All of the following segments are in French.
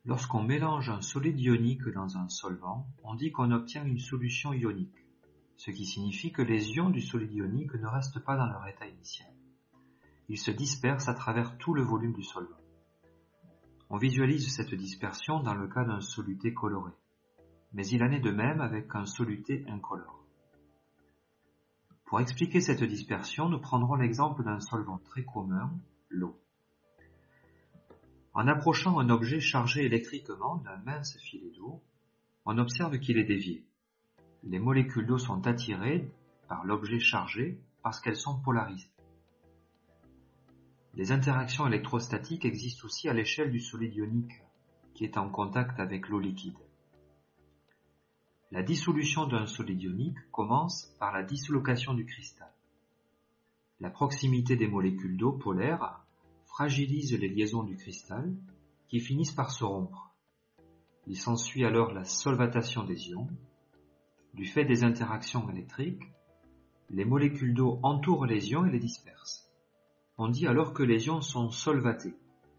Lorsqu'on mélange un solide ionique dans un solvant, on dit qu'on obtient une solution ionique, ce qui signifie que les ions du solide ionique ne restent pas dans leur état initial. Ils se dispersent à travers tout le volume du solvant. On visualise cette dispersion dans le cas d'un soluté coloré, mais il en est de même avec un soluté incolore. Pour expliquer cette dispersion, nous prendrons l'exemple d'un solvant très commun, l'eau. En approchant un objet chargé électriquement d'un mince filet d'eau, on observe qu'il est dévié. Les molécules d'eau sont attirées par l'objet chargé parce qu'elles sont polarisées. Les interactions électrostatiques existent aussi à l'échelle du solide ionique, qui est en contact avec l'eau liquide. La dissolution d'un solide ionique commence par la dislocation du cristal. La proximité des molécules d'eau polaires fragilise les liaisons du cristal qui finissent par se rompre. Il s'ensuit alors la solvatation des ions. Du fait des interactions électriques, les molécules d'eau entourent les ions et les dispersent. On dit alors que les ions sont solvatés.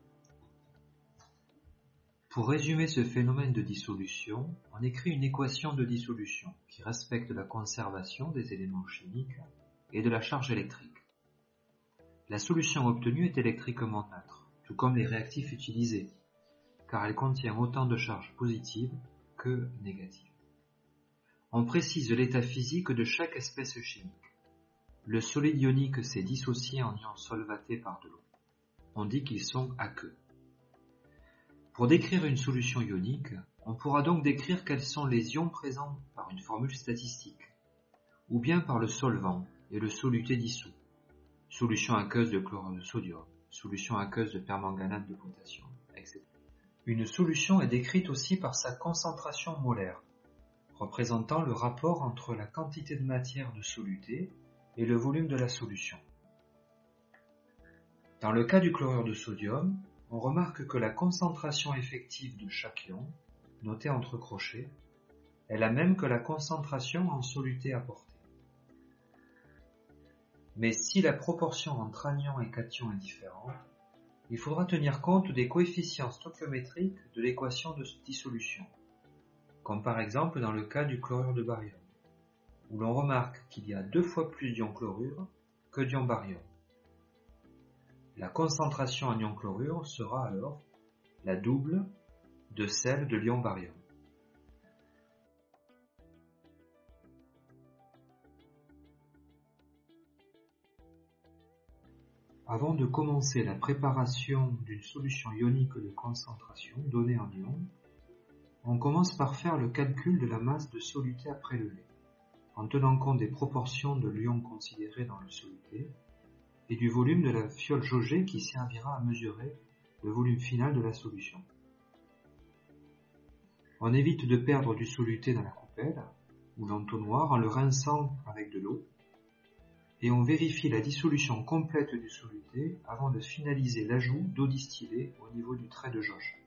Pour résumer ce phénomène de dissolution, on écrit une équation de dissolution qui respecte la conservation des éléments chimiques et de la charge électrique. La solution obtenue est électriquement neutre, tout comme les réactifs utilisés, car elle contient autant de charges positives que négatives. On précise l'état physique de chaque espèce chimique. Le solide ionique s'est dissocié en ions solvatés par de l'eau. On dit qu'ils sont aqueux. Pour décrire une solution ionique, on pourra donc décrire quels sont les ions présents par une formule statistique, ou bien par le solvant et le soluté dissous. Solution aqueuse de chlorure de sodium, solution aqueuse de permanganate de potassium, etc. Une solution est décrite aussi par sa concentration molaire, représentant le rapport entre la quantité de matière de soluté et le volume de la solution. Dans le cas du chlorure de sodium, on remarque que la concentration effective de chaque ion, notée entre crochets, est la même que la concentration en soluté apportée. Mais si la proportion entre anions et cations est différente, il faudra tenir compte des coefficients stoichiométriques de l'équation de dissolution, comme par exemple dans le cas du chlorure de barium, où l'on remarque qu'il y a 2 fois plus d'ions chlorure que d'ions barium. La concentration en ion chlorure sera alors la double de celle de l'ion barium. Avant de commencer la préparation d'une solution ionique de concentration donnée en ions, on commence par faire le calcul de la masse de soluté à prélever, en tenant compte des proportions de l'ion considéré dans le soluté et du volume de la fiole jaugée qui servira à mesurer le volume final de la solution. On évite de perdre du soluté dans la coupelle ou l'entonnoir en le rinçant avec de l'eau, et on vérifie la dissolution complète du soluté avant de finaliser l'ajout d'eau distillée au niveau du trait de jauge.